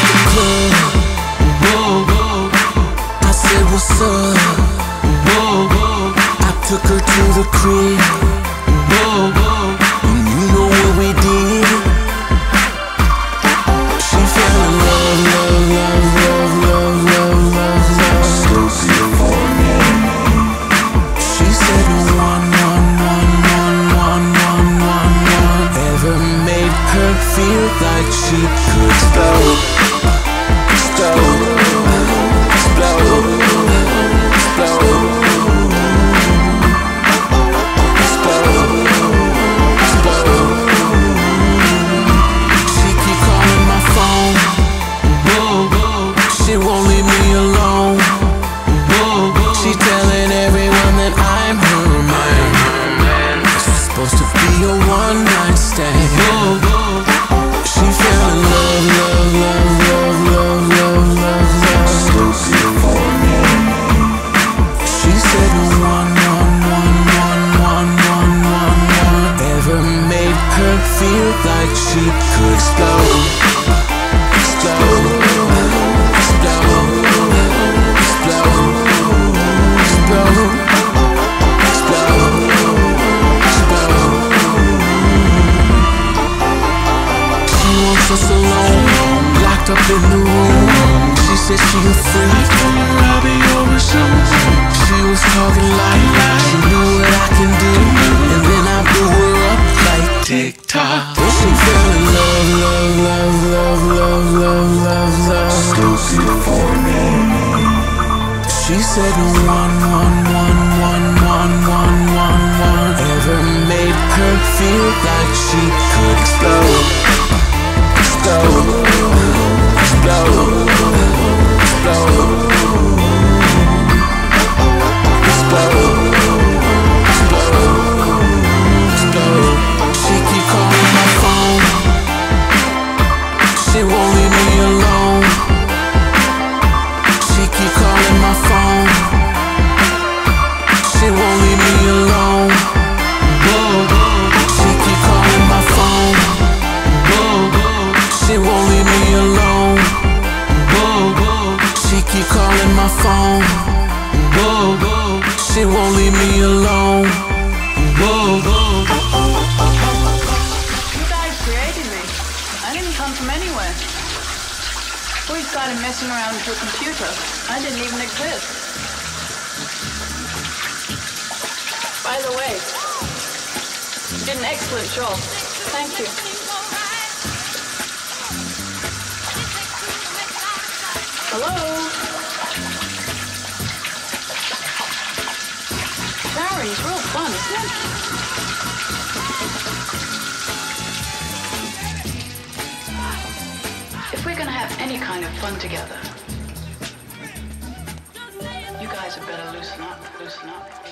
the club. I said, what's up? I took her to the crib. And you know what we did? She fell in love, love, love, love, love, love, love, love. So beautiful. She said one. Ever made her feel like she could explode, explode, explode, explode, explode, explode. She keep calling my phone. She won't leave me alone. She telling everyone that I'm her man. This was supposed to be a one-night stand. She fell in love, love, love, love, love, love, love, love. So beautiful. She said one. Ever made her feel like she could explode, explode, explode, explode, explode, explode, explode. She wants us alone, locked up in the room. She said she a freak, I'll be over soon. She was talking like she knew what I can do, and then I blew her up like TikTok. She fell in love, love, love, love, love, love, love, love. So beautiful. She said one. Ever made her feel like she could explode, explode, explode, explode, explode, explode. She keep calling my phone. She won't leave me alone. She keep calling my phone. She won't leave me alone. She keep calling my phone. She won't leave me alone. She keep calling my phone. She won't leave me alone. You guys created me. I didn't come from anywhere. We started messing around with your computer. I didn't even exist. By the way, you did an excellent job. Thank you. Hello? Showering is real fun, isn't it? If we're gonna have any kind of fun together, you guys had better loosen up, loosen up.